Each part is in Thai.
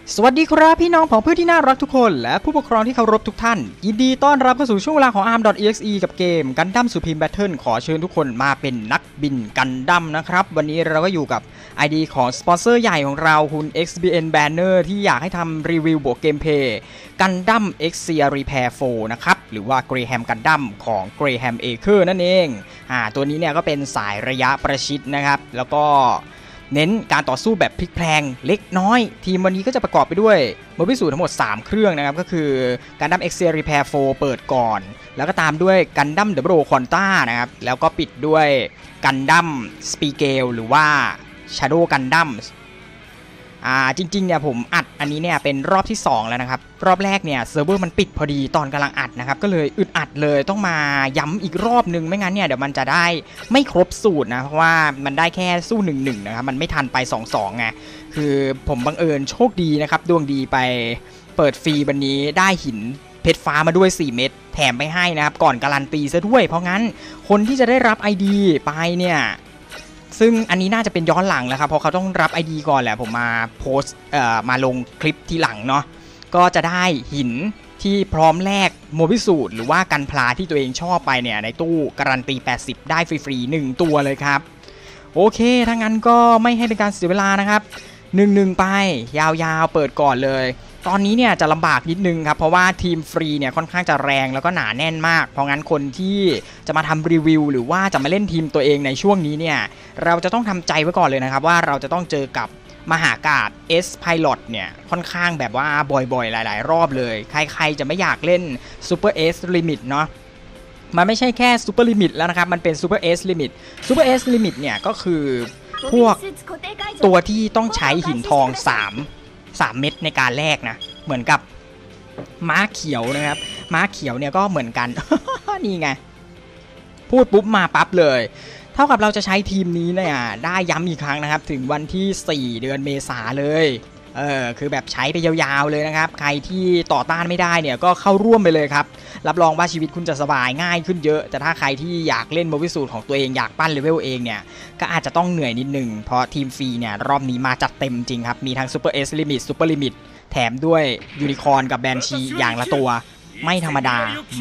สวัสดีครับพี่น้องของเพื่อนที่น่ารักทุกคนและผู้ปกครองที่เคารพทุกท่านยินดีต้อนรับเข้าสู่ช่วงเวลาของ ARM.exe กับเกม Gundam Supreme Battle ขอเชิญทุกคนมาเป็นนักบินกันดั้มนะครับวันนี้เราก็อยู่กับ ID ของสปอนเซอร์ใหญ่ของเราคุณ XBN Banner ที่อยากให้ทำรีวิวบวกเกมเพลย์ Gundam Exia Repair 4 นะครับหรือว่า Graham Gundam ของ Graham Acre นั่นเองตัวนี้เนี่ยก็เป็นสายระยะประชิดนะครับแล้วก็เน้นการต่อสู้แบบพลิกแพลงเล็กน้อยทีมวันนี้ก็จะประกอบไปด้วยโมบิสูทั้งหมด3เครื่องนะครับก็คือ Gundam Exia Repair 4 เปิดก่อนแล้วก็ตามด้วย Gundam Double Quanta นะครับแล้วก็ปิดด้วย Gundam Speedgale หรือว่า Shadow Gundamจริงๆเนี่ยผมอัดอันนี้เนี่ยเป็นรอบที่2แล้วนะครับรอบแรกเนี่ยเซิร์ฟเวอร์มันปิดพอดีตอนกำลังอัดนะครับก็เลยอึดอัดเลยต้องมาย้ำอีกรอบนึงไม่งั้นเนี่ยเดี๋ยวมันจะได้ไม่ครบสูตรนะเพราะว่ามันได้แค่สู้1-1นะครับมันไม่ทันไป2-2ไงคือผมบังเอิญโชคดีนะครับดวงดีไปเปิดฟรีวันนี้ได้หินเพชรฟ้ามาด้วย4เม็ดแถมไปให้นะครับก่อนการันตีซะด้วยเพราะงั้นคนที่จะได้รับ ID ไปเนี่ยซึ่งอันนี้น่าจะเป็นย้อนหลังแล้วครับเพราะเขาต้องรับ ID ก่อนแหละผมมาโพสต์มาลงคลิปทีหลังเนาะก็จะได้หินที่พร้อมแลกโมบิสูตรหรือว่ากันพลาที่ตัวเองชอบไปเนี่ยในตู้การันตี80ได้ฟรีๆ1ตัวเลยครับโอเคถ้างั้นก็ไม่ให้เป็นการเสียเวลานะครับ1-1ไปยาวๆเปิดก่อนเลยตอนนี้เนี่ยจะลำบากนิดนึงครับเพราะว่าทีมฟรีเนี่ยค่อนข้างจะแรงแล้วก็หนาแน่นมากเพราะงั้นคนที่จะมาทำรีวิวหรือว่าจะมาเล่นทีมตัวเองในช่วงนี้เนี่ยเราจะต้องทำใจไว้ก่อนเลยนะครับว่าเราจะต้องเจอกับมหากาพย์ S Pilot เนี่ยค่อนข้างแบบว่าบ่อยๆหลายๆรอบเลยใครๆจะไม่อยากเล่น Super S Limit เนาะมันไม่ใใช่แค่ Super Limit แล้วนะครับมันเป็น Super S Limit Super S Limit เนี่ยก็คือพวกตัวที่ต้องใช้หินทอง3เม็ดในการแลกนะเหมือนกับม้าเขียวนะครับม้าเขียวเนี่ยก็เหมือนกัน นี่ไงพูดปุ๊บมาปั๊บเลยเท่ากับเราจะใช้ทีมนี้เนี่ยได้ย้ำอีกครั้งนะครับถึงวันที่4เดือนเมษาเลยคือแบบใช้ไปยาวๆเลยนะครับใครที่ต่อต้านไม่ได้เนี่ยก็เข้าร่วมไปเลยครับรับรองว่าชีวิตคุณจะสบายง่ายขึ้นเยอะแต่ถ้าใครที่อยากเล่นโมบิสูตรของตัวเองอยากปั้นเลเวลเองเนี่ยก็อาจจะต้องเหนื่อยนิดนึงเพราะทีมฟรีเนี่ยรอบนี้มาจัดเต็มจริงครับมีทั้ง Super S Limit Super Limit แถมด้วยยูนิคอร์นกับแบนชีอย่างละตัวไม่ธรรมดามา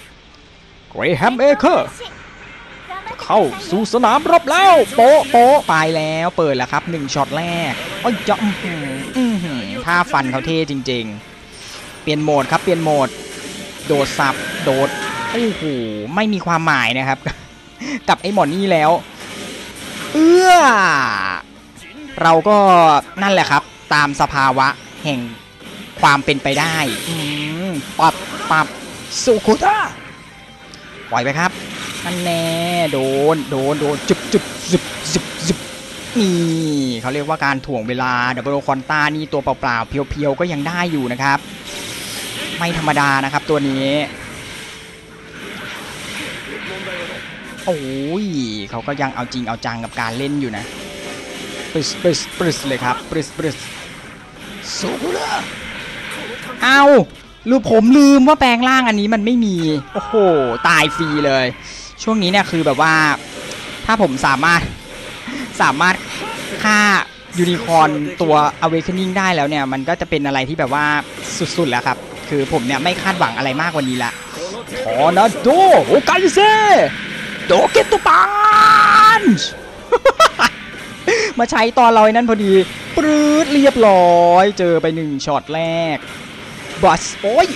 Graham Acre เข้าสู่สนามรบแล้วโป๊ะไปแล้วเปิดแล้วครับ1ช็อตแรกโอ้ยจะท่าฟันเขาเท่จริงๆเปลี่ยนโหมดครับเปลี่ยนโหมดโดดสับโดดโอ้โหไม่มีความหมายนะครับ กับไอ้หมอนนี่แล้วเราก็นั่นแหละครับตามสภาวะแห่งความเป็นไปได้ปับสุขุท่าปล่อยไปครับนั่นแน่โดนจุบนี่เขาเรียกว่าการถ่วงเวลาดับเบิลคอนต้านี่ตัวเปล่าๆเพียวๆก็ยังได้อยู่นะครับไม่ธรรมดานะครับตัวนี้โอ้ยเขาก็ยังเอาจริงเอาจังกับการเล่นอยู่นะปริสเลยครับปริสสุกุระเอาลืมผมลืมว่าแปลงร่างอันนี้มันไม่มีโอ้โหตายฟรีเลยช่วงนี้เนี่ยคือแบบว่าถ้าผมสามารถฆ่ายูนิคอร์นตัว Awakening ได้แล้วเนี่ยมันก็จะเป็นอะไรที่แบบว่าสุดๆแล้วครับคือผมเนี่ยไม่คาดหวังอะไรมากกว่านี้ละทอร์นาโดโอไกเซโดเกตุปันมาใช้ตอนเราไอ้นั่นพอดีปรื๊ดเรียบร้อยเจอไป1ช็อตแรกบัสโอ้ย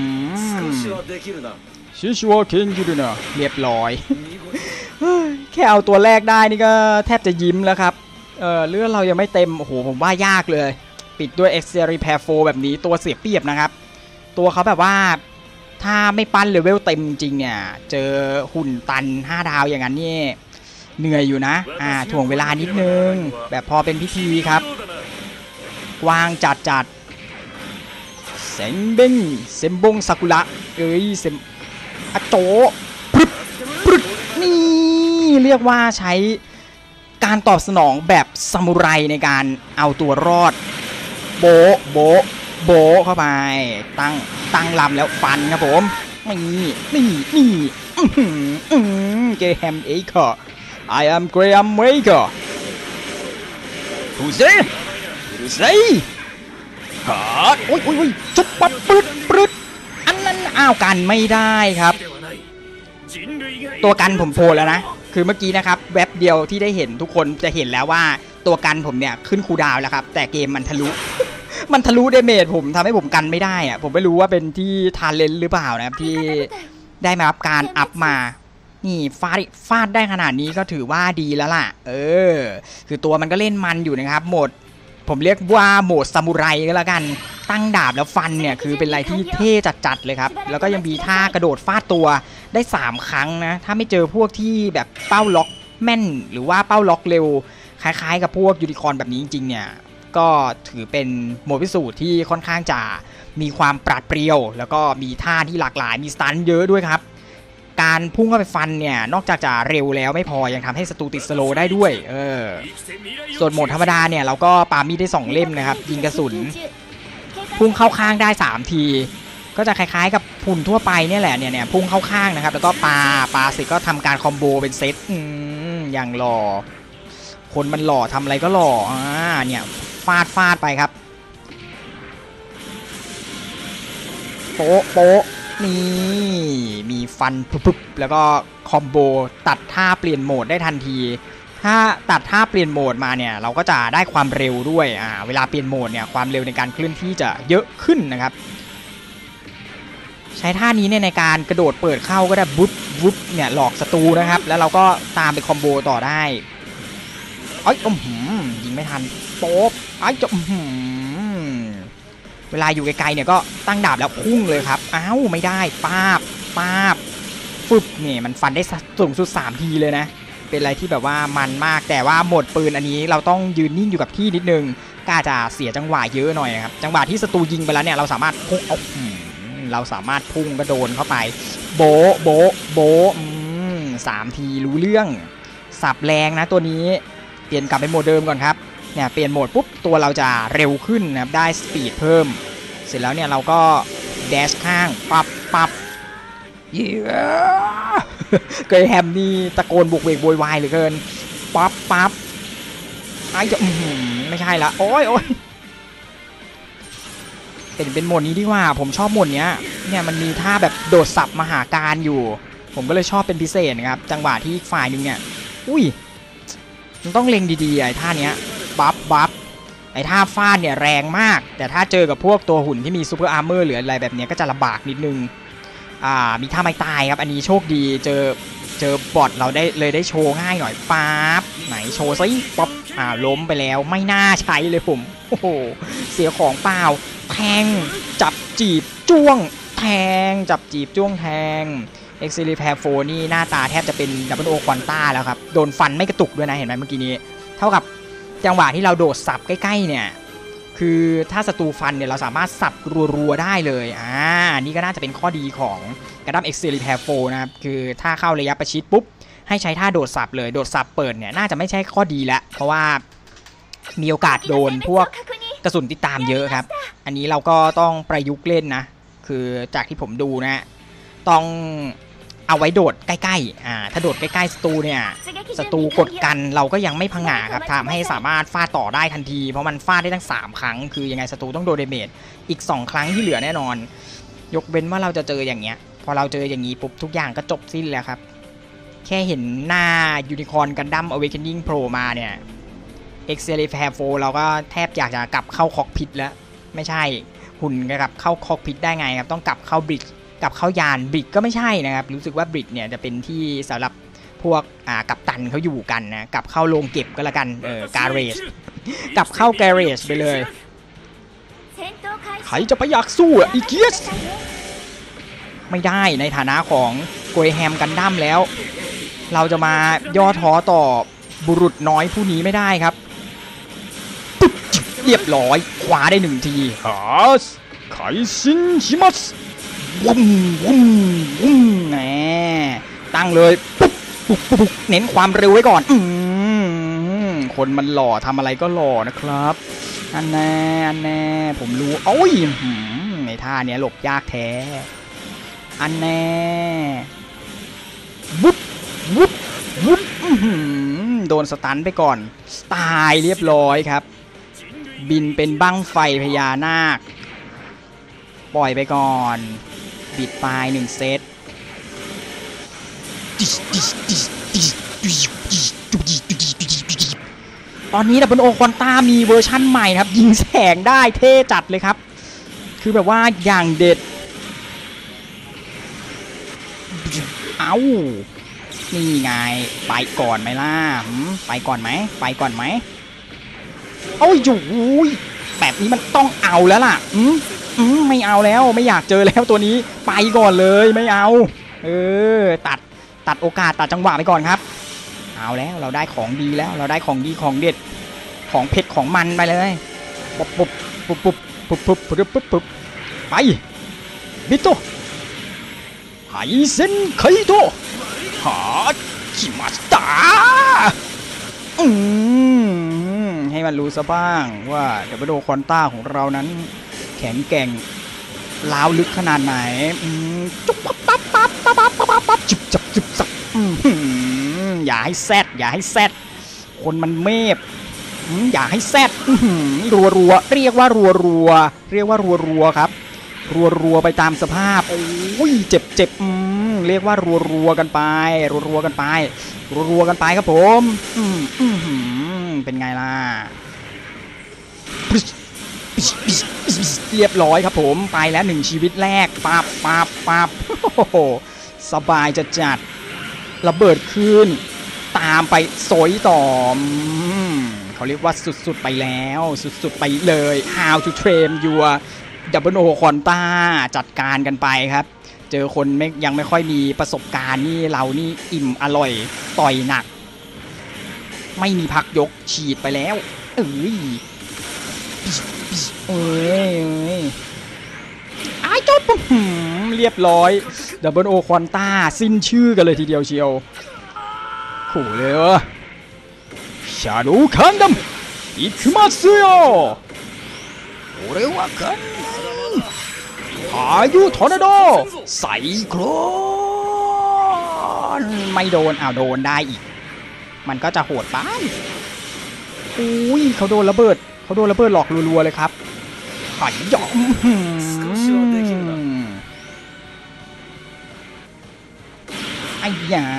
ชิชัวเคนจิรุนะเรียบร้อยแค่เอาตัวแรกได้นี่ก็แทบจะยิ้มแล้วครับเลือดเรายังไม่เต็มโอ้โหผมว่ายากเลยปิดด้วย Exia Repair 4 แบบนี้ตัวเสียเปรียบนะครับตัวเขาแบบว่าถ้าไม่ปั้นเลเวลเต็มจริงเนี่ยเจอหุ่นตัน5ดาวอย่างนั้นนี่เหนื่อยอยู่นะถ่วงเวลานิดนึงแบบพอเป็นพิธีครับกว้างจัดเซนเบงซากุระเซมอโตปรึดนี่เรียกว่าใช้การตอบสนองแบบซามูไรในการเอาตัวรอดโบเข้าไปตั้งลำแล้วฟันครับผมนี่Graham Acre I am Graham Acre ผู้เซ่ฮะโอ้ยจุ๊บปั๊บปึ๊ดอันนั้นอ้าวกันไม่ได้ครับตัวกันผมโผล่แล้วนะคือเมื่อกี้นะครับแว็บเดียวที่ได้เห็นทุกคนจะเห็นแล้วว่าตัวกันผมเนี่ยขึ้นคูลดาวน์แล้วครับแต่เกมมันทะลุ มันทะลุเดเมจผมทำให้ผมกันไม่ได้อะผมไม่รู้ว่าเป็นที่ทาเลนต์หรือเปล่านะครับที่ได้มารับการอัพมานี่ฟาดได้ขนาดนี้ก็ถือว่าดีแล้วล่ะคือตัวมันก็เล่นมันอยู่นะครับโหมดผมเรียกว่าโหมดซามูไรก็แล้วกันตั้งดาบแล้วฟันเนี่ยคือเป็นอะไรที่เท่จัดเลยครับแล้วก็ยังมีท่ากระโดดฟาดตัวได้3ครั้งนะถ้าไม่เจอพวกที่แบบเป้าล็อกแม่นหรือว่าเป้าล็อกเร็วคล้ายๆกับพวกยูนิคอร์นแบบนี้จริงๆเนี่ยก็ถือเป็นโหมดพิสูจน์ที่ค่อนข้างจะมีความปราดเปรียวแล้วก็มีท่าที่หลากหลายมีสตันเยอะด้วยครับการพุ่งเข้าไปฟันเนี่ยนอกจากจะเร็วแล้วไม่พอยังทำให้ศัตรูติดสโลว์ได้ด้วยส่วนโหมดธรรมดาเนี่ยเราก็ปามีดได้2เล่มนะครับยิงกระสุนพุ่งเข้าข้างได้3ทีก็จะคล้ายๆกับพุ่นทั่วไปเนี่ยแหละเนี่ยพุ่งเข้าข้างนะครับแล้วก็ปาเสร็จก็ทำการคอมโบเป็นเซตอย่างหล่อคนมันหล่อทำอะไรก็หล่อเนี่ยฟาดไปครับโป๊ะนี่มีฟันปุ๊บแล้วก็คอมโบตัดท่าเปลี่ยนโหมดได้ทันทีถ้าตัดท่าเปลี่ยนโหมดมาเนี่ยเราก็จะได้ความเร็วด้วยเวลาเปลี่ยนโหมดเนี่ยความเร็วในการเคลื่อนที่จะเยอะขึ้นนะครับใช้ท่านี้เนี่ยในการกระโดดเปิดเข้าก็ได้วุบเนี่ยหลอกศัตรูนะครับแล้วเราก็ตามไปคอมโบต่อได้ยิงไม่ทันโป๊บเวลาอยู่ไกลๆเนี่ยก็ตั้งดาบแล้วพุ่งเลยครับไม่ได้ป้าบฟึบเนี่ยมันฟันได้สูงสุด3ทีเลยนะเป็นอะไรที่แบบว่ามันมากแต่ว่าโหมดปืนอันนี้เราต้องยืนนิ่งอยู่กับที่นิดนึงก็อาจจะเสียจังหวะเยอะหน่อยครับจังหวะที่ศัตรูยิงไปแล้วเนี่ยเราสามารถพุ่งกระโดนเข้าไปโบ3ทีรู้เรื่องสับแรงนะตัวนี้เปลี่ยนกลับไปโหมดเดิมก่อนครับเนี่ยเปลี่ยนโหมดปุ๊บตัวเราจะเร็วขึ้นนะครับได้สปีดเพิ่มเสร็จแล้วเนี่ยเราก็แดชข้างปับเกรแฮมนี่ตะโกนบุกเวกโวยวายเหลือเกินปั๊บจะไม่ใช่ละโอ้ยเป็นโหมดนี้ดีกว่าผมชอบโหมดเนี้ยเนี่ยมันมีท่าแบบโดดสับมหาการอยู่ผมก็เลยชอบเป็นพิเศษนะครับจังหวะที่ฝ่ายนึงเนี่ยมันต้องเล็งดีๆไอ้ท่าเนี้ยบัฟไอ้ท่าฟาดเนี่ยแรงมากแต่ถ้าเจอกับพวกตัวหุ่นที่มีซูเปอร์อาร์เมอร์หรืออะไรแบบนี้ก็จะลำบากนิดนึงมีท่าไม่ตายครับอันนี้โชคดีเจอบอทเราได้โชว์ง่ายหน่อยปั๊บไหนโชว์ซิป๊อปล้มไปแล้วไม่น่าใช้เลยผมโอ้โหเสียของเปล่าแทงจับจีบจ้วงแทงจับจีบจ้วงแทงเอ็กซิลิแพร์โฟนี่หน้าตาแทบจะเป็นดับเบิลโอควอนต้าแล้วครับโดนฟันไม่กระตุกด้วยนะเห็นไหมเมื่อกี้นี้เท่ากับจังหวะที่เราโดดสับใกล้ๆเนี่ยคือถ้าศัตรูฟันเนี่ยเราสามารถสับรัวๆได้เลยนี่ก็น่าจะเป็นข้อดีของกระดั้ม Excalibur 4นะครับคือถ้าเข้าระยะประชิดปุ๊บให้ใช้ท่าโดดสับเลยโดดสับเปิดเนี่ยน่าจะไม่ใช่ข้อดีแล้วเพราะว่ามีโอกาสโดนพวกกระสุนติดตามเยอะครับอันนี้เราก็ต้องประยุกต์เล่นนะคือจากที่ผมดูนะต้องเอาไว้โดดใกล้ๆถ้าโดดใกล้ๆศัตรูเนี่ยศัตรูกดกันเราก็ยังไม่พังงาครับทำให้สามารถฟาดต่อได้ทันทีเพราะมันฟาดได้ทั้ง3ครั้งคือยังไงศัตรูต้องโดนเดเมจอีก2ครั้งที่เหลือแน่นอนยกเว้นว่าเราจะเจออย่างเงี้ยพอเราเจออย่างนี้ปุ๊บทุกอย่างก็จบสิ้นแล้วครับแค่เห็นหน้ายูนิคอร์นกันดั้ม Awakening Pro มาเนี่ย Excalibur 4เราก็แทบอยากจะกลับเข้าคอกพิทแล้วไม่ใช่หุ่นกลับเข้าคอกพิทได้ไงครับต้องกลับเข้าบริดจ์กลับเข้ายานบริดก็ไม่ใช่นะครับรู้สึกว่าบริดเนี่ยจะเป็นที่สำหรับพวกกัปตันเขาอยู่กันนะกลับเข้าโรงเก็บก็แล้วกันการเรจกลับเข้าการเรจไปเลยใครจะไปอยากสู้อีเกียสไม่ได้ในฐานะของโกยแฮมกันดั้มแล้วเราจะมาย่อท้อต่อบุรุษน้อยผู้นี้ไม่ได้ครับเรียบร้อยคว้าได้1ทีไคซินชิมัสวุ้มแหมตั้งเลยปุ๊บเน้นความเร็วไว้ก่อนคนมันหล่อทำอะไรก็หล่อนะครับอันแน่ผมรู้โอ้ยในท่าเนี้ยหลบยากแท้อันแน่วุบโดนสตันไปก่อนตายเรียบร้อยครับบินเป็นบั้งไฟพญานาคปล่อยไปก่อนบิดปลาย1เซตตอนนี้ดับเบิลโอควอนต้ามีเวอร์ชั่นใหม่ครับยิงแสงได้เท่จัดเลยครับคือแบบว่าอย่างเด็ดเอานี่ไงไปก่อนไหมล่ะไปก่อนไหมไปก่อนไหมโอ้ยอยู่แบบนี้มันต้องเอาแล้วล่ะไม่เอาแล้วไม่อยากเจอแล้วตัวนี้ไปก่อนเลยไม่เอาตัดโอกาสตัดจังหวะไปก่อนครับเอาแล้วเราได้ของดีแล้วเราได้ของดีของเด็ดของเผ็ดของมันไปเลยปุ๊บไปบิโตไฮเซนไคโตฮาคิมาสตาให้มันรู้ซะบ้างว่าเดบิโดควอนต้าของเรานั้นแข็งแกร่งล้าวลึกขนาดไหนจุ๊บปั๊บจุ๊บจับอย่าให้แซดอย่าให้แซดคนมันเมฟอย่าให้แซดรัวเรียกว่ารัวเรียกว่ารัวครับรัวไปตามสภาพโอ้ยเจ็บเรียกว่ารัวกันไปรัวกันไปครับผมเป็นไงล่ะเรียบร้อยครับผมไปแล้ว1ชีวิตแรกปั๊บโอ้โหสบายจะจัดระเบิดขึ้นตามไปสอยต่อเขาเรียกว่าสุดๆไปแล้วสุดๆไปเลย How to train your double O ควอนต้าจัดการกันไปครับเจอคนยังไม่ค่อยมีประสบการณ์นี่เรานี่อิ่มอร่อยต่อยหนักไม่มีพักยกฉีดไปแล้วไอ้จบเรียบร้อยดับเบิลโอควอนต้าสิ้นชื่อกันเลยทีเดียวเชียวโหเลยชาโดว์คันดัมอิคุมัตสึโยโอเรวะกันพายุทอร์นาโดไซโคลนไม่โดนโดนได้อีกมันก็จะโหดไปอุ้ยเขาโดนระเบิดหลอกรัวๆเลยครับหายยอมไอ้ยา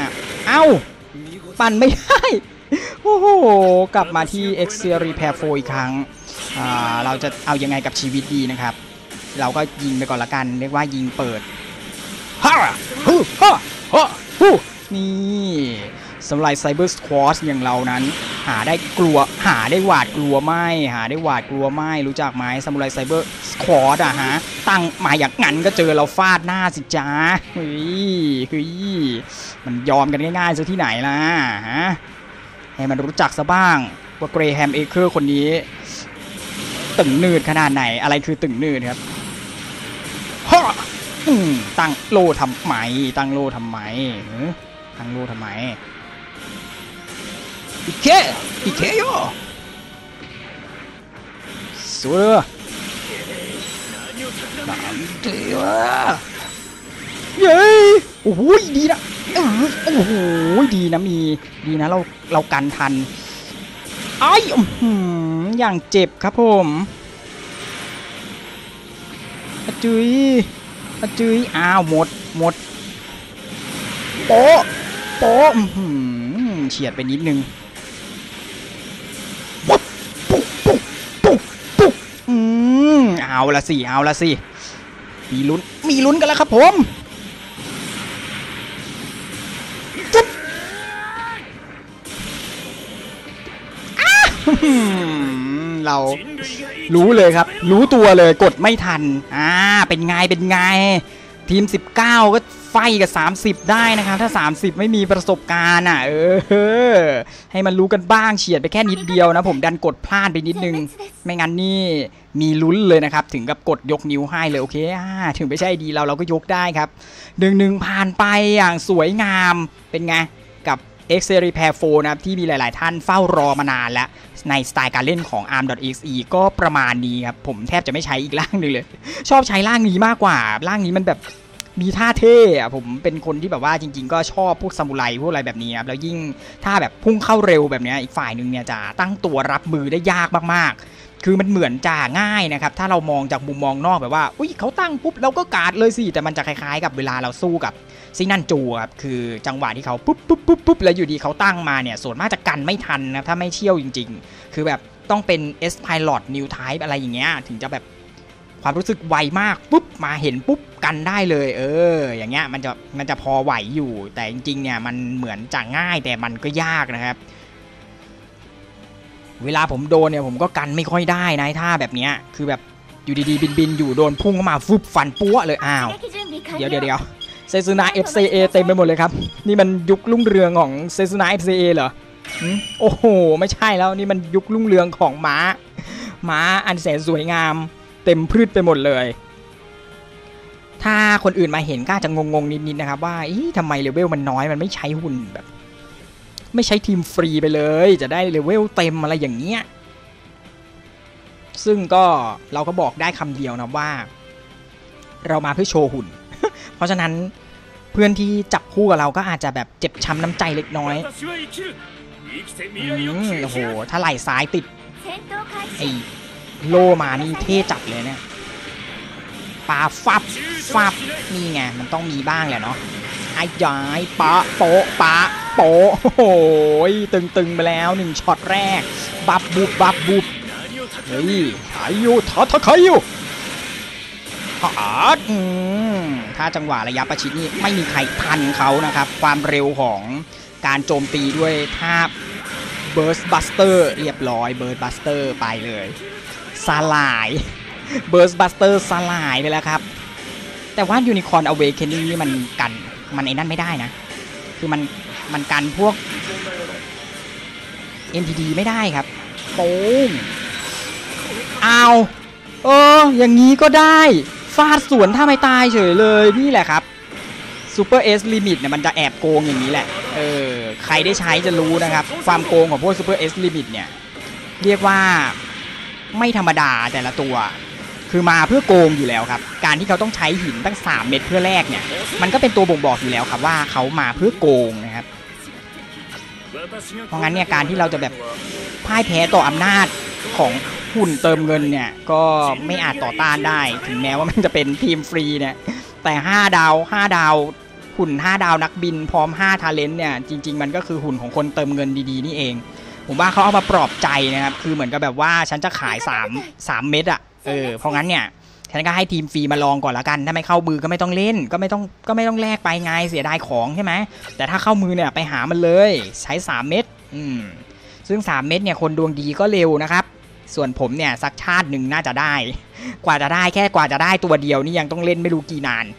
ปั่นไม่ได้โอ้โหกลับมาที่ Excel Repair 4อีกครั้งเราจะเอายังไงกับชีวิตดีนะครับเราก็ยิงไปก่อนละกันเรียกว่ายิงเปิดนี่สำหรับไซเบอร์สควอชอย่างเรานั้นหาได้หวาดกลัวไม่รู้จักไหมซามูไรไซเบอร์สควอชฮะตั้งมาอย่างงั้นก็เจอเราฟาดหน้าสิจ้าเฮ้ยมันยอมกันง่ายๆซะที่ไหนล่ะฮะให้มันรู้จักซะบ้างว่าเกรแฮมเอเคอร์คนนี้ตึงนืดขนาดไหนอะไรคือตึงนืดครับตั้งโลทำไมอีเคโยสุดなんでよเย้โอ้โหดีนะโอ้โหดีนะเรากันทันไอ้อย่างเจ็บครับผมจุ้ยหมดโป๊ะเฉียดไปนิดนึงเอาละสิมีลุ้นกันแล้วครับผมเรารู้เลยครับรู้ตัวเลยกดไม่ทันเป็นไงทีม19ก็ไฟกับ30ได้นะครับถ้า30ไม่มีประสบการณ์ให้มันรู้กันบ้างเฉียดไปแค่นิดเดียวนะผมดันกดพลาดไปนิดนึงไม่งั้นนี่มีลุ้นเลยนะครับถึงกับกดยกนิ้วให้เลยโอเคถึงไม่ใช่ดีเราก็ยกได้ครับ1-1ผ่านไปอย่างสวยงามเป็นไงกับ Excel Repair 4นะครับที่มีหลายๆท่านเฝ้ารอมานานแล้วในสไตล์การเล่นของ arm.exe ก็ประมาณนี้ครับผมแทบจะไม่ใช้อีกร่างนึงเลยชอบใช้ร่างนี้มากกว่าร่างนี้มันแบบมีท่าเท่อะผมเป็นคนที่แบบว่าจริงๆก็ชอบพวกซามูไรพวกอะไรแบบนี้ครับแล้วยิ่งถ้าแบบพุ่งเข้าเร็วแบบนี้อีกฝ่ายหนึ่งเนี่ยจะตั้งตัวรับมือได้ยากมากๆคือมันเหมือนจะง่ายนะครับถ้าเรามองจากมุมมองนอกแบบว่าอุ้ยเขาตั้งปุ๊บเราก็การ์ดเลยสิแต่มันจะคล้ายๆกับเวลาเราสู้กับซินันจูครับคือจังหวะที่เขาปุ๊บแล้วอยู่ดีเขาตั้งมาเนี่ยส่วนมากจะกันไม่ทันนะถ้าไม่เชี่ยวจริงๆคือแบบต้องเป็น S Pilot New Type อะไรอย่างเงี้ยถึงจะแบบความรู้สึกไวมากปุ๊บมาเห็นปุ๊บกันได้เลยอย่างเงี้ยมันจะพอไหวอยู่แต่จริงๆเนี่ยมันเหมือนจะง่ายแต่มันก็ยากนะครับเวลาผมโดนเนี่ยผมก็กันไม่ค่อยได้นะท่าแบบเนี้ยคือแบบอยู่ดีๆบินอยู่โดนพุ่งเข้ามาฟึบฟันปั้วเลยอ้าวเดี๋ยวเซซุนะ FCA เต็มไปหมดเลยครับนี่มันยุครุ่งเรืองของเซซุนะ FCA เหรอโอ้โหไม่ใช่แล้วนี่มันยุครุ่งเรืองของม้าอันแสนสวยงามเต็มพืชไปหมดเลยถ้าคนอื่นมาเห็นก็อาจจะงงนิดๆนะครับว่าทำไมเลเวลมันน้อยมันไม่ใช้หุ่นแบบไม่ใช้ทีมฟรีไปเลยจะได้เลเวลเต็มอะไรอย่างเงี้ยซึ่งก็เราก็บอกได้คำเดียวนะว่าเรามาเพื่อโชว์หุ่น เพราะฉะนั้นเพื่อนที่จับคู่กับเราก็อาจจะแบบเจ็บช้ำน้ำใจเล็กน้อยโอ้โหถ้าไหล่ซ้ายติดไอ้โลมานี่เท่จัดเลยเนี่ยปาฟับนี่ไงมันต้องมีบ้างแหละเนาะไอ้ย้ายปะโปะโอ้โหตึงไปแล้ว1ช็อตแรกบับบุบเฮ้ยขายอยู่ขายอยู่ถ้าจังหวะระยะประชิดนี่ไม่มีใครทันเขานะครับความเร็วของการโจมตีด้วยท่า Burst Buster เรียบร้อย Burst Buster ไปเลยสลาย Burst Buster สลายไปแล้วครับแต่ว่า Unicorn Awakening นี่มันไอ้นั่นไม่ได้นะคือมันกันพวก MTD ไม่ได้ครับโป้งเอาอย่างนี้ก็ได้ฟาดสวนถ้าไม่ตายเฉยเลยนี่แหละครับ Super S Limit เนี่ยมันจะแอบโกงอย่างนี้แหละใครได้ใช้จะรู้นะครับความโกงของพวก Super S Limit เนี่ยเรียกว่าไม่ธรรมดาแต่ละตัวคือมาเพื่อโกงอยู่แล้วครับการที่เขาต้องใช้หินตั้ง3เม็ดเพื่อแลกเนี่ยมันก็เป็นตัวบ่งบอกอยู่แล้วครับว่าเขามาเพื่อโกงนะครับเพราะงั้นเนี่ยการที่เราจะแบบพ่ายแพ้ต่ออำนาจของหุ่นเติมเงินเนี่ยก็ไม่อาจต่อต้านได้ถึงแม้ว่ามันจะเป็นทีมฟรีเนี่ยแต่5ดาวหุ่น5ดาวนักบินพร้อม5ทาเลนต์เนี่ยจริงๆมันก็คือหุ่นของคนเติมเงินดีๆนี่เองผมว่าเขาเอามาปลอบใจนะครับคือเหมือนกับแบบว่าฉันจะขาย3เม็ดอะเพราะงั้นเนี่ยฉันก็ให้ทีมฟรีมาลองก่อนละกันถ้าไม่เข้ามือก็ไม่ต้องเล่นก็ไม่ต้องแลกไปไงเสียดายของใช่ไหมแต่ถ้าเข้ามือเนี่ยไปหามันเลยใช้3เม็ดซึ่ง3เม็ดเนี่ยคนดวงดีก็เร็วนะครับส่วนผมเนี่ยสักชาติหนึ่งน่าจะได้กว่าจะได้ตัวเดียวนี่ยังต้องเล่นไม่รู้กี่นาน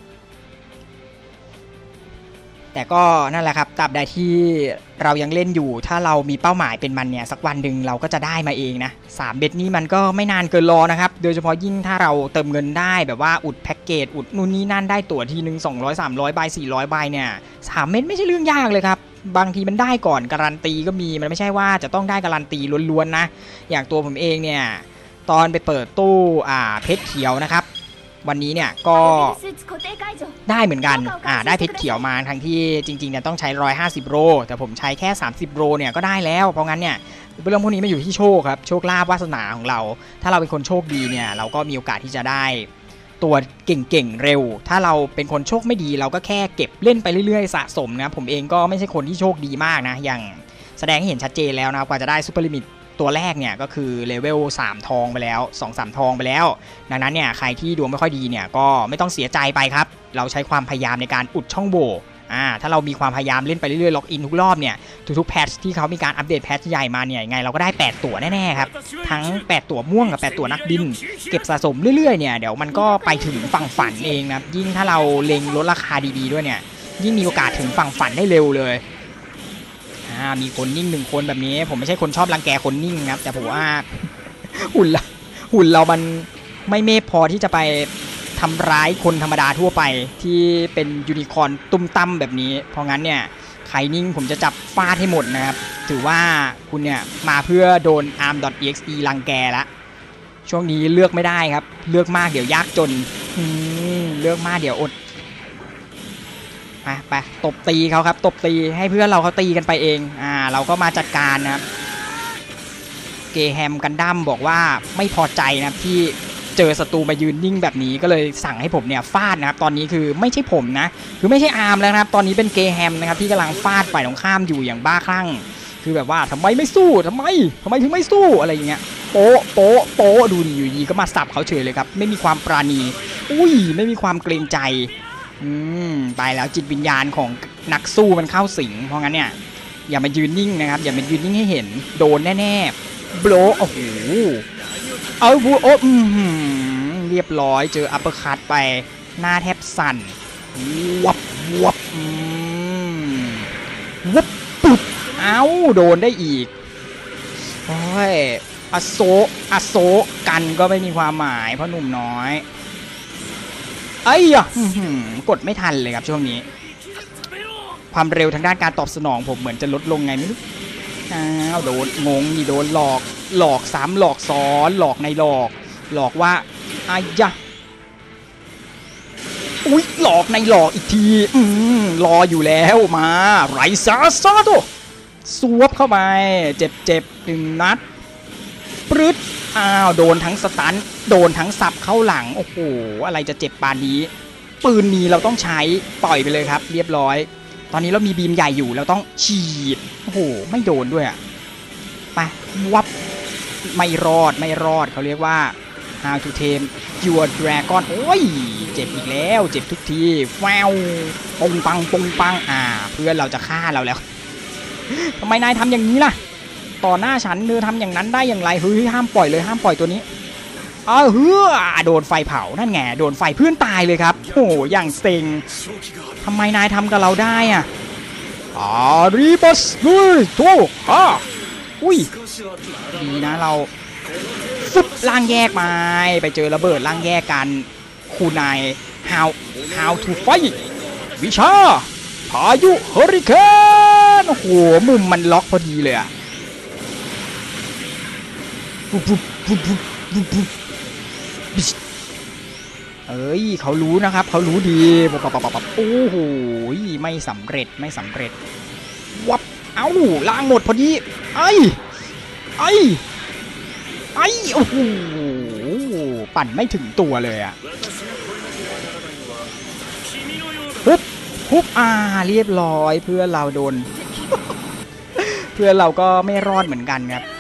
แต่ก็นั่นแหละครับตราบใดที่เรายังเล่นอยู่ถ้าเรามีเป้าหมายเป็นมันเนี่ยสักวันหนึ่งเราก็จะได้มาเองนะ3เบ็ดนี้มันก็ไม่นานเกินรอนะครับโดยเฉพาะยิ่งถ้าเราเติมเงินได้แบบว่าอุดแพ็กเกจอุดนู่นนี่นั่นได้ตั๋วทีนึง200 300ใบ400ใบเนี่ย3เม็ดไม่ใช่เรื่องยากเลยครับบางทีมันได้ก่อนการันตีก็มีมันไม่ใช่ว่าจะต้องได้การันตีล้วนๆนะอย่างตัวผมเองเนี่ยตอนไปเปิดตู้เพชรเขียวนะครับวันนี้เนี่ยก็ได้เหมือนกันได้เพชรเขียวมาทั้งที่จริงๆเนี่ยต้องใช้150โรแต่ผมใช้แค่30โรเนี่ยก็ได้แล้วเพราะงั้นเนี่ยเรื่องพวกนี้มันอยู่ที่โชคครับโชคลาภวาสนาของเราถ้าเราเป็นคนโชคดีเนี่ยเราก็มีโอกาสที่จะได้ตัวเก่งๆเร็วถ้าเราเป็นคนโชคไม่ดีเราก็แค่เก็บเล่นไปเรื่อยๆสะสมนะผมเองก็ไม่ใช่คนที่โชคดีมากนะอย่างแสดงให้เห็นชัดเจนแล้วนะกว่าจะได้ซูเปอร์ลิมิตตัวแรกเนี่ยก็คือเลเวล3ทองไปแล้ว 2-3 ทองไปแล้วดังนั้นเนี่ยใครที่ดวงไม่ค่อยดีเนี่ยก็ไม่ต้องเสียใจไปครับเราใช้ความพยายามในการอุดช่องโหว่ถ้าเรามีความพยายามเล่นไปเรื่อยๆล็อกอินทุกรอบเนี่ยทุกๆแพทช์ที่เขามีการอัปเดตแพทช์ใหญ่มาเนี่ยยังไงเราก็ได้8ตัวแน่ๆครับทั้ง8ตัวม่วงกับ8ตัวนักบินเก็บสะสมเรื่อยๆเนี่ยเดี๋ยวมันก็ไปถึงฝั่งฝันเองนะยิ่งถ้าเราเล็งลดราคาดีๆด้วยเนี่ยยิ่งมีโอกาสถึงฝั่งฝันได้เร็วเลยมีคนนิ่ง1คนแบบนี้ผมไม่ใช่คนชอบรังแกคนนิ่งครับแต่ผมว่าหุ่นเรามันไม่เมฆพอที่จะไปทำร้ายคนธรรมดาทั่วไปที่เป็นยูนิคอร์นตุ้มตั้มแบบนี้เพราะงั้นเนี่ยใครนิ่งผมจะจับฟาดให้หมดนะครับถือว่าคุณเนี่ยมาเพื่อโดน arm.exe รังแกละช่วงนี้เลือกไม่ได้ครับเลือกมากเดี๋ยวยากจนเลือกมากเดี๋ยวอดไปตบตีเขาครับตบตีให้เพื่อนเราเขาตีกันไปเองเราก็มาจัดการนะครับเกแฮมกันดั้มบอกว่าไม่พอใจนะที่เจอศัตรูมายืนนิ่งแบบนี้ก็เลยสั่งให้ผมเนี่ยฟาดนะครับตอนนี้คือไม่ใช่ผมนะคือไม่ใช่อาร์มแล้วนะครับตอนนี้เป็นเกแฮมนะครับที่กำลังฟาดฝ่ายตรงข้ามอยู่อย่างบ้าคลั่งคือแบบว่าทำไมไม่สู้ทำไมถึงไม่สู้อะไรอย่างเงี้ยโป๊ะดูดิอยู่ดีก็มาสับเขาเฉยเลยครับไม่มีความปราณีไม่มีความเกรงใจไปแล้วจิตวิญญาณของนักสู้มันเข้าสิงเพราะงั้นเนี่ยอย่ามายืนนิ่งนะครับอย่ามายืนนิ่งให้เห็นโดนแน่ๆโบลโอ้โหเอาบูโอ้เรียบร้อยเจออัปเปอร์คัตไปหน้าแทบสั่นวับปุ๊บเอาโดนได้อีกโอ้ยอโศกันก็ไม่มีความหมายเพราะหนุ่มน้อยกดไม่ทันเลยครับช่วงนี้ความเร็วทางด้านการตอบสนองผมเหมือนจะลดลงไงไม่รู้โดนงงนี่โดนหลอกซ้ำหลอกซ้อนหลอกในหลอกว่าหลอกในหลอกอีกทีรออยู่แล้วมาไรซาโตสวบเข้าไปเจ็บ1 นัดปรึ๊ดโดนทั้งสตันโดนทั้งสับเข้าหลังโอ้โหอะไรจะเจ็บปานนี้ปืนมีเราต้องใช้ปล่อยไปเลยครับเรียบร้อยตอนนี้เรามีบีมใหญ่อยู่เราต้องฉีดโอ้โหไม่โดนด้วยไปวับไม่รอดเขาเรียกว่า how to tame your dragon โอ้ยเจ็บอีกแล้วเจ็บทุกทีแววปงปังเพื่อนเราจะฆ่าเราแล้วทำไมนายทำอย่างนี้ล่ะต่อหน้าฉันเธอทำอย่างนั้นได้อย่างไรเฮ้ยห้ามปล่อยเลยห้ามปล่อยตัวนี้โดนไฟเผานั่นไงโดนไฟเพื่อนตายเลยครับโอ้อย่างเซ็งทำไมนายทำกับเราได้รีบัสด้วยโถ่ดีนะเราฟุบล่างแยกมาไปเจอระเบิดล่างแยกกันคูนาย how to fight วิชาพายุเฮอริเคนโอ้โหมุมมันล็อกพอดีเลยเขารู้นะครับเขารู้ดีโอ้โหไม่สำเร็จวับล้างหมดพอดีโอ้โหปั่นไม่ถึงตัวเลยฮุบเรียบร้อยเพื่อนเราโดน เพื่อนเราก็ไม่รอดเหมือนกันครับ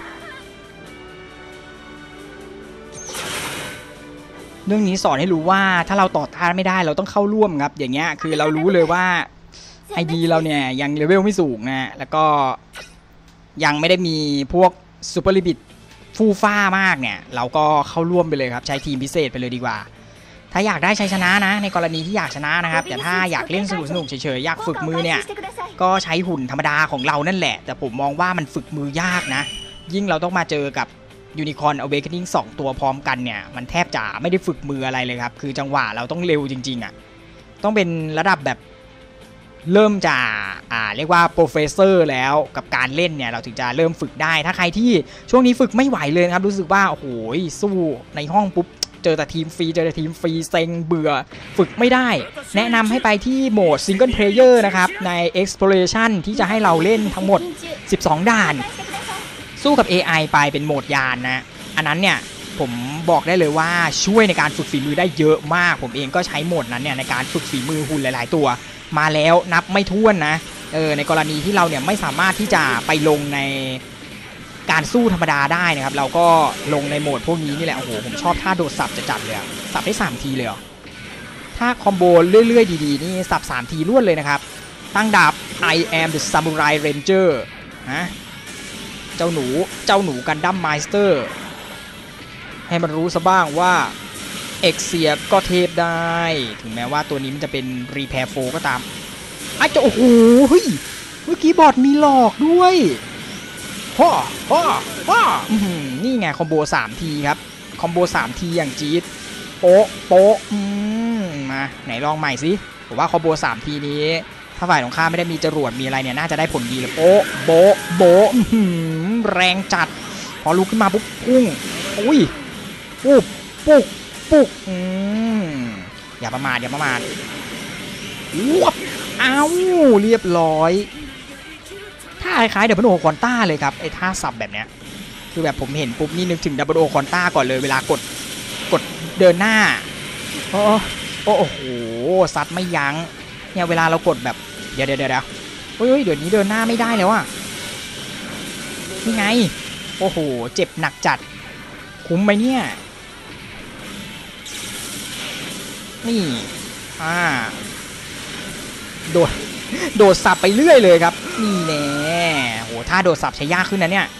เรื่องนี้สอนให้รู้ว่าถ้าเราต่อต้านไม่ได้เราต้องเข้าร่วมครับอย่างเงี้ยคือเรารู้เลยว่า ID เราเนี่ยยังเลเวลไม่สูงนะแล้วก็ยังไม่ได้มีพวกซูเปอร์ลิบิทฟู่ฟ้ามากเนี่ยเราก็เข้าร่วมไปเลยครับใช้ทีมพิเศษไปเลยดีกว่าถ้าอยากได้ชัยชนะนะในกรณีที่อยากชนะนะครับแต่ถ้าอยากเล่นสนุกเฉยๆอยากฝึกมือเนี่ยก็ใช้หุ่นธรรมดาของเรานั่นแหละแต่ผมมองว่ามันฝึกมือยากนะยิ่งเราต้องมาเจอกับยูนิคอร์นอเวคนิ่ง2 ตัวพร้อมกันเนี่ยมันแทบจะไม่ได้ฝึกมืออะไรเลยครับคือจังหวะเราต้องเร็วจริงๆต้องเป็นระดับแบบเริ่มจากเรียกว่าโปรเฟสเซอร์แล้วกับการเล่นเนี่ยเราถึงจะเริ่มฝึกได้ถ้าใครที่ช่วงนี้ฝึกไม่ไหวเลยครับรู้สึกว่าโอ้โหสู้ในห้องปุ๊บเจอแต่ทีมฟรีเซ็งเบื่อฝึกไม่ได้แนะนำให้ไปที่โหมด Single Player นะครับใน Exploration ที่จะให้เราเล่นทั้งหมด12 ด่านสู้กับ AI ไปเป็นโหมดยานนะอันนั้นเนี่ยผมบอกได้เลยว่าช่วยในการฝึกฝีมือได้เยอะมากผมเองก็ใช้โหมดนั้นเนี่ยในการฝึกฝีมือหุ่นหลายๆตัวมาแล้วนับไม่ถ้วนนะในกรณีที่เราเนี่ยไม่สามารถที่จะไปลงในการสู้ธรรมดาได้นะครับเราก็ลงในโหมดพวกนี้นี่แหละโอ้โหผมชอบท่าโดดสับจะจัดเลยสับได้3 ทีเลยถ้าคอมโบเรื่อยๆดีๆนี่สับ3 ทีรวดเลยนะครับตั้งดาบ I am the Samurai Ranger นะเจ้าหนูกันดั้มไมสเตอร์ให้มันรู้ซะบ้างว่าเอ็กเซียก็เทพได้ถึงแม้ว่าตัวนี้มันจะเป็นรีแพร์โฟก็ตามโอ้โหเมื่อกี้บอทมีหลอกด้วยนี่ไงคอมโบ3 ทีครับคอมโบ3 ทีอย่างจี๊ดโป๊ะมาไหนลองใหม่สิผมว่าคอมโบ3 ทีนี้ถ้าฝ่ายของข้าไม่ได้มีจรวดมีอะไรเนี่ยน่าจะได้ผลดีเลยโป๊ะแรงจัดพอลุกขึ้นมาปุ๊บพุ่งปุ๊กอย่าประมาทวับเอ้าเรียบร้อยท่าคล้ายดับเบิลโอคอนต้าเลยครับไอ้ท่าสับแบบเนี้ยคือแบบผมเห็นปุ๊บนี่นึกถึงดับเบิลโอคอนต้าก่อนเลยเวลากดเดินหน้าโอ้โหซัดไม่ยั้งเนี่ยเวลาเรากดแบบเดี๋ยวเฮ้ยเดี๋ยวนี้เดินหน้าไม่ได้แล้วอะนี่ไงโอ้โหเจ็บหนักจัดคุ้มไหมเนี่ยนี่โดดสับไปเรื่อยเลยครับนี่แน่โหถ้าโดดสับใช้ยากขึ้นนะเนี่ย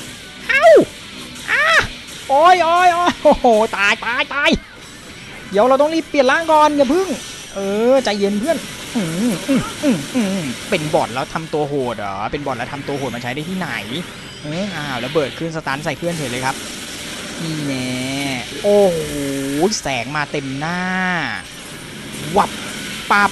โอ้ยโอ้โหตายเดี๋ยวเราต้องรีบเปลี่ยนร่างก่อนอย่าพึ่งใจเย็นเพื่อนเป็นบอทแล้วทำตัวโหดเหรอเป็นบอทแล้วทำตัวโหดมันใช้ได้ที่ไหนแล้วเบิดขึ้นสตันใส่เคลื่อนเฉยเลยครับนี่แน่โอ้โหแสงมาเต็มหน้าวับปับ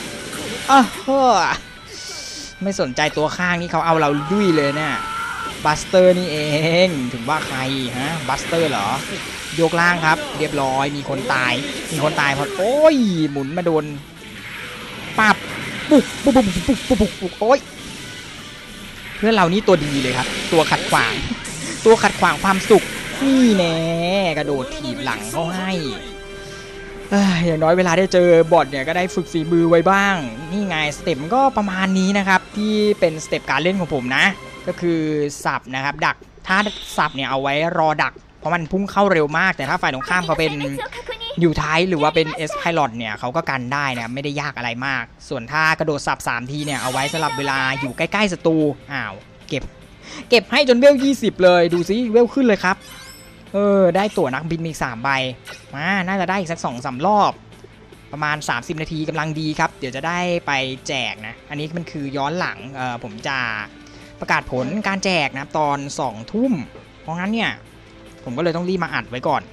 ไม่สนใจตัวข้างนี่เขาเอาเราดุ้ยเลยเนี่ยบัสเตอร์นี่เองถึงว่าใครฮะบัสเตอร์เหรอยกล่างครับเรียบร้อยมีคนตายเพราะโอ้ยหมุนมาโดนปับปุ๊บโอ้ยเพื่อนเรานี่ตัวดีเลยครับตัวขัดขวางความสุขนี่แน่กระโดดถีบหลังเขาให้อย่างน้อยเวลาได้เจอบอทเนี่ยก็ได้ฝึกฝีมือไว้บ้างนี่ไงสเต็ปก็ประมาณนี้นะครับที่เป็นสเต็ปการเล่นของผมนะก็คือสับนะครับดักถ้าสับเนี่ยเอาไว้รอดักเพราะมันพุ่งเข้าเร็วมากแต่ถ้าฝ่ายตรงข้ามเขาเป็นอยู่ท้ายหรือว่าเป็นเอสไพลอตเนี่ยเขาก็กันได้นะไม่ได้ยากอะไรมากส่วนถ้ากระโดดสับ3ทีเนี่ยเอาไว้สำหรับเวลาอยู่ใกล้ๆศัตรูเก็บให้จนเวล20เลยดูซิเวลขึ้นเลยครับได้ตั๋วนักบินมี3ใบน่าจะได้อีกสัก 2-3 รอบประมาณ30นาทีกำลังดีครับเดี๋ยวจะได้ไปแจกนะอันนี้มันคือย้อนหลังผมจะประกาศผลการแจกนะตอน20:00 นเพราะงั้นเนี่ยผมก็เลยต้องรีบมาอัดไว้ก่อน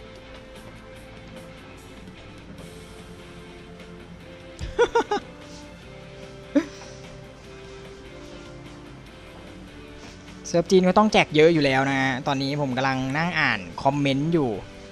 เซิร์ฟจีนก็ต้องแจกเยอะอยู่แล้วนะตอนนี้ผมกำลังนั่งอ่านคอมเมนต์อยู่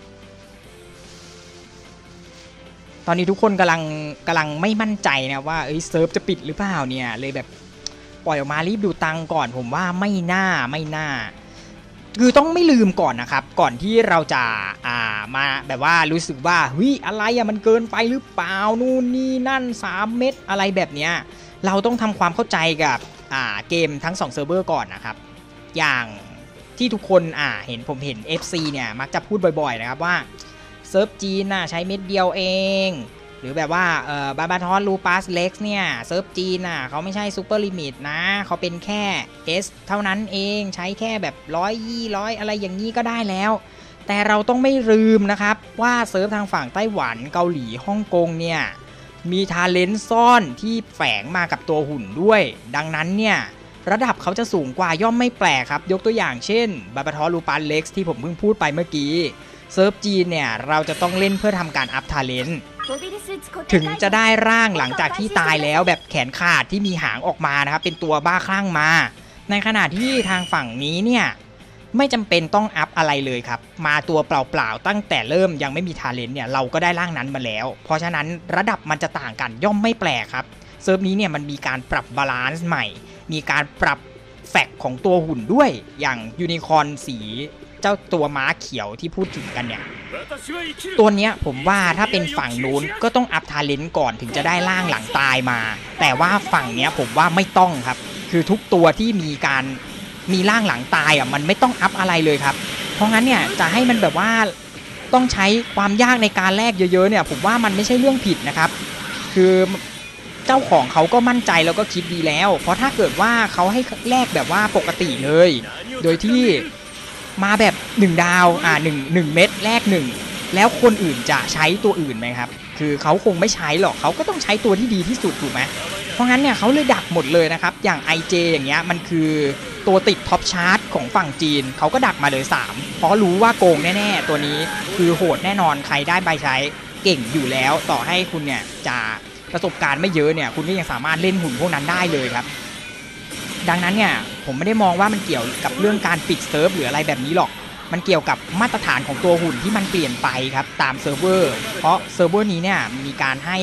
ตอนนี้ทุกคนกำลังไม่มั่นใจนะว่าเซิร์ฟจะปิดหรือเปล่าเนี่ยเลยแบบปล่อยออกมารีบดูตังก่อนผมว่าไม่น่าคือต้องไม่ลืมก่อนนะครับก่อนที่เราจะมาแบบว่ารู้สึกว่าเฮ้ยอะไรมันเกินไปหรือเปล่านู่นนี่นั่น3 เม็ดอะไรแบบเนี้ยเราต้องทำความเข้าใจกับเกมทั้ง2เซิร์ฟเวอร์ก่อนนะครับอย่างที่ทุกคนผมเห็น FC เนี่ยมักจะพูดบ่อยๆนะครับว่าเซิร์ฟจีนใช้เม็ดเดียวเองหรือแบบว่าบาบาทอนลูปัสเล็กซ์เนี่ยเซิร์ฟจีนเขาไม่ใช่ซูเปอร์ลิมิตนะเขาเป็นแค่ S เท่านั้นเองใช้แค่แบบ100อะไรอย่างนี้ก็ได้แล้วแต่เราต้องไม่ลืมนะครับว่าเซิร์ฟทางฝั่งไต้หวันเกาหลีฮ่องกงเนี่ยมีทาเลนต์ซ่อนที่แฝงมากับตัวหุ่นด้วยดังนั้นเนี่ยระดับเขาจะสูงกว่าย่อมไม่แปลกครับยกตัวอย่างเช่นบาบาทอนลูปัสเล็กซ์ที่ผมเพิ่งพูดไปเมื่อกี้เซิร์ฟจีนเนี่ยเราจะต้องเล่นเพื่อทำการอัพทาเลนต์ถึงจะได้ร่างหลังจากที่ตายแล้วแบบแขนขาดที่มีหางออกมานะครับเป็นตัวบ้าคลั่งมาในขณะที่ทางฝั่งนี้เนี่ยไม่จำเป็นต้องอัพอะไรเลยครับมาตัวเปล่าๆตั้งแต่เริ่มยังไม่มีทาเลนต์เนี่ยเราก็ได้ร่างนั้นมาแล้วเพราะฉะนั้นระดับมันจะต่างกันย่อมไม่แปลกครับเซิร์ฟนี้เนี่ยมันมีการปรับบาลานซ์ใหม่มีการปรับแฟกของตัวหุ่นด้วยอย่างยูนิคอร์นสีเจ้าตัวม้าเขียวที่พูดถึงกันเนี่ยตัวเนี้ยผมว่าถ้าเป็นฝั่งนู้นก็ต้องอัพทาเลนต์ก่อนถึงจะได้ร่างหลังตายมาแต่ว่าฝั่งเนี้ยผมว่าไม่ต้องครับคือทุกตัวที่มีร่างหลังตายมันไม่ต้องอัพอะไรเลยครับเพราะงั้นเนี่ยจะให้มันแบบว่าต้องใช้ความยากในการแลกเยอะๆเนี่ยผมว่ามันไม่ใช่เรื่องผิดนะครับคือเจ้าของเขาก็มั่นใจแล้วก็คิดดีแล้วเพราะถ้าเกิดว่าเขาให้แลกแบบว่าปกติเลยโดยที่มาแบบ1ดาว1เม็ดแรก1แล้วคนอื่นจะใช้ตัวอื่นไหมครับคือเขาคงไม่ใช้หรอกเขาก็ต้องใช้ตัวที่ดีที่สุดถูกไหมเพราะงั้นเนี่ยเขาเลยดักหมดเลยนะครับอย่าง IJ อย่างเงี้ยมันคือตัวติดท็อปชาร์ตของฝั่งจีนเขาก็ดักมาเลย3เพราะรู้ว่าโกงแน่ๆตัวนี้คือโหดแน่นอนใครได้ใบใช้เก่งอยู่แล้วต่อให้คุณเนี่ยจะประสบการณ์ไม่เยอะเนี่ยคุณก็ยังสามารถเล่นหุ่นพวกนั้นได้เลยครับดังนั้นเนี่ยผมไม่ได้มองว่ามันเกี่ยวกับเรื่องการปิดเซิร์ฟหรืออะไรแบบนี้หรอกมันเกี่ยวกับมาตรฐานของตัวหุ่นที่มันเปลี่ยนไปครับตามเซิร์ฟเวอร์เพราะเซิร์ฟเวอร์นี้เนี่ยมีการให้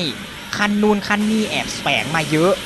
ขั้นนู่นขั้นนี่แอบแฝงมาเยอะ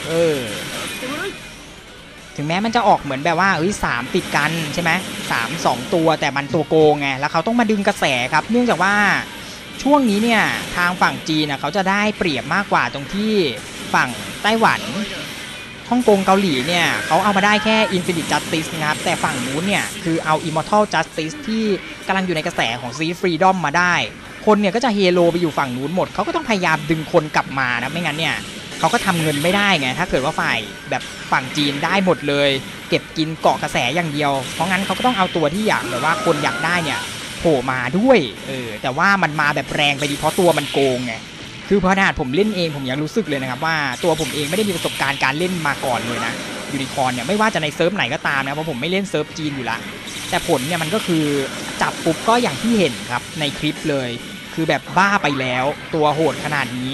ถึงแม้มันจะออกเหมือนแบบว่า3ติดกันใช่ไหม2 ตัวแต่มันตัวโกงไงแล้วเขาต้องมาดึงกระแสครับเนื่องจากว่าช่วงนี้เนี่ยทางฝั่งจีนเขาจะได้เปรียบมากกว่าตรงที่ฝั่งไต้หวันฮ่องกงเกาหลีเนี่ยเขาเอามาได้แค่ Infinite Justice นะครับแต่ฝั่งนู้นเนี่ยคือเอา Immortal Justice ที่กำลังอยู่ในกระแสของ Sea Freedom มาได้คนเนี่ยก็จะเฮโลไปอยู่ฝั่งนู้นหมดเขาก็ต้องพยายามดึงคนกลับมานะไม่งั้นเนี่ยเขาก็ทำเงินไม่ได้ไงถ้าเกิดว่าฝ่ายแบบฝั่งจีนได้หมดเลยเก็บกินเกาะกระแสอย่างเดียวเพราะงั้นเขาก็ต้องเอาตัวที่อยากแบบว่าคนอยากได้เนี่ยโผล่มาด้วยแต่ว่ามันมาแบบแรงไปดีเพราะตัวมันโกงไงคือพอขนาดผมเล่นเองผมยังรู้สึกเลยนะครับว่าตัวผมเองไม่ได้มีประสบการณ์การเล่นมาก่อนเลยนะยูนิคอร์นเนี่ยไม่ว่าจะในเซิร์ฟไหนก็ตามนะเพราะผมไม่เล่นเซิร์ฟจีนอยู่ละแต่ผลเนี่ยมันก็คือจับปุ๊บก็อย่างที่เห็นครับในคลิปเลยคือแบบบ้าไปแล้วตัวโหดขนาดนี้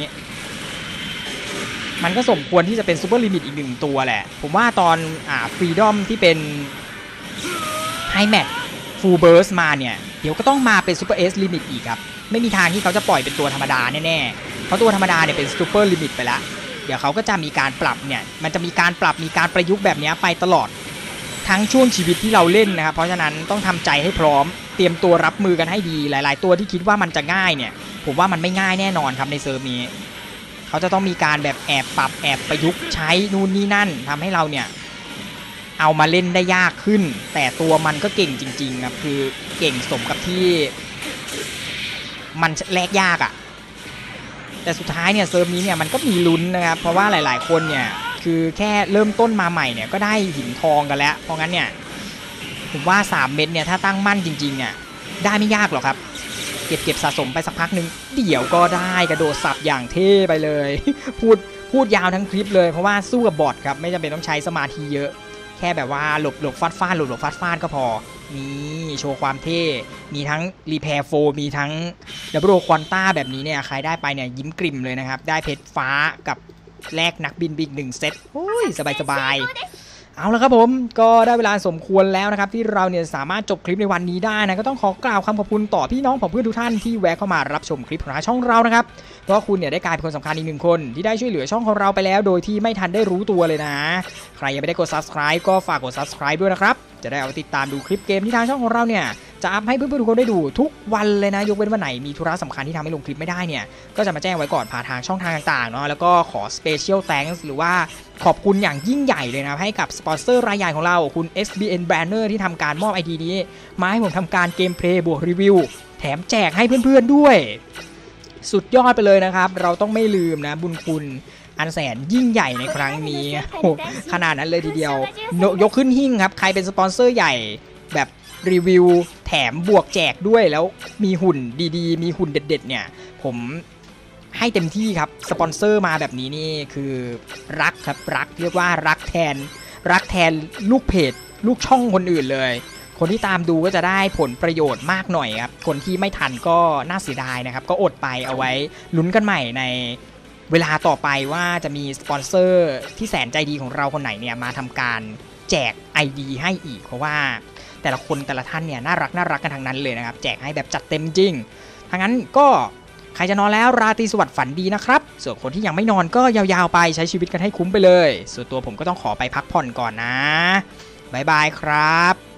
มันก็สมควรที่จะเป็นซูเปอร์ลิมิตอีก1ตัวแหละผมว่าตอนฟรีดอมที่เป็นไฮแม็กฟูลเบิร์สมาเนี่ยเดี๋ยวก็ต้องมาเป็นซูเปอร์เอสลิมิตอีกครับไม่มีทางที่เขาจะปล่อยเป็นตัวธรรมดาแน่ๆเพราะตัวธรรมดาเนี่ยเป็นซูเปอร์ลิมิตไปแล้วเดี๋ยวเขาก็จะมีการปรับเนี่ยมันจะมีการปรับมีการประยุกต์แบบนี้ไปตลอดทั้งช่วงชีวิตที่เราเล่นนะครับเพราะฉะนั้นต้องทำใจให้พร้อมเตรียมตัวรับมือกันให้ดีหลายๆตัวที่คิดว่ามันจะง่ายเนี่ยผมว่ามันไม่ง่ายแน่นอนครับในเซิร์ฟนี้เขาจะต้องมีการแบบแอบปรับแอบประยุกต์ใช้นู่นนี่นั่นทำให้เราเนี่ยเอามาเล่นได้ยากขึ้นแต่ตัวมันก็เก่งจริงๆครับคือเก่งสมกับที่มันแลกยากอ่ะแต่สุดท้ายเนี่ยเซิร์ฟนี้เนี่ยมันก็มีลุ้นนะครับเพราะว่าหลายๆคนเนี่ยคือแค่เริ่มต้นมาใหม่เนี่ยก็ได้หินทองกันแล้วเพราะงั้นเนี่ยผมว่า3 เม็ดเนี่ยถ้าตั้งมั่นจริงๆเนี่ยได้ไม่ยากหรอกครับเก็บสะสมไปสักพักนึงเดี๋ยวก็ได้กระโดดสับอย่างเท่ไปเลยพูดยาวทั้งคลิปเลยเพราะว่าสู้กับบอทครับไม่จำเป็นต้องใช้สมาธิเยอะแค่แบบว่าหลบฟาดหลบฟาดก็พอนี่โชว์ความเท่มีทั้งรีแพร์โฟมีทั้งดับเบิลควอนต้าแบบนี้เนี่ยใครได้ไปเนี่ยยิ้มกริ่มเลยนะครับได้เพชรฟ้ากับแลกนักบินบิ๊ก1 เซตโอ้ยสบายเอาละครับผมก็ได้เวลาสมควรแล้วนะครับที่เราเนี่ยสามารถจบคลิปในวันนี้ได้นะก็ต้องขอกล่าวคำขอบคุณต่อพี่น้องผมเพื่อนทุกท่านที่แวะเข้ามารับชมคลิปของช่องเรานะครับเพราะคุณเนี่ยได้กลายเป็นคนสำคัญอีก1 คนที่ได้ช่วยเหลือช่องของเราไปแล้วโดยที่ไม่ทันได้รู้ตัวเลยนะใครยังไม่ได้กด subscribe ก็ฝากกด subscribe ด้วยนะครับจะได้เอาไปติดตามดูคลิปเกมที่ทางช่องของเราเนี่ยจะอัพให้เพื่อนๆทุกคนได้ดูทุกวันเลยนะยกเว้นวันไหนมีธุระสำคัญที่ทำให้ลงคลิปไม่ได้เนี่ยก็จะมาแจ้งไว้ก่อนผ่านทางช่องทางต่างๆเนาะแล้วก็ขอ special thanks หรือว่าขอบคุณอย่างยิ่งใหญ่เลยนะให้กับสปอนเซอร์รายใหญ่ของเราคุณ SBN Banner ที่ทำการมอบ ID นี้มาให้ผมทำการเกมเพลย์บวกรีวิวแถมแจกให้เพื่อนๆด้วยสุดยอดไปเลยนะครับเราต้องไม่ลืมนะบุญคุณอันแสนยิ่งใหญ่ในครั้งนี้โอ้ขนาดนั้นเลยทีเดียวยกขึ้นหิ้งครับใครเป็นสปอนเซอร์ใหญ่แบบรีวิวแถมบวกแจกด้วยแล้วมีหุ่นดีๆมีหุ่นเด็ดๆเนี่ยผมให้เต็มที่ครับสปอนเซอร์มาแบบนี้นี่คือรักครับรักเรียกว่ารักแทนลูกเพจลูกช่องคนอื่นเลยคนที่ตามดูก็จะได้ผลประโยชน์มากหน่อยครับคนที่ไม่ทันก็น่าเสียดายนะครับก็อดไปเอาไว้ลุ้นกันใหม่ในเวลาต่อไปว่าจะมีสปอนเซอร์ที่แสนใจดีของเราคนไหนเนี่ยมาทำการแจก ID ให้อีกเพราะว่าแต่ละคนแต่ละท่านเนี่ยน่ารักกันทั้งนั้นเลยนะครับแจกให้แบบจัดเต็มจริงทั้งนั้นก็ใครจะนอนแล้วราตรีสวัสดิ์ฝันดีนะครับส่วนคนที่ยังไม่นอนก็ยาวๆไปใช้ชีวิตกันให้คุ้มไปเลยส่วนตัวผมก็ต้องขอไปพักผ่อนก่อนนะบ๊ายบายครับ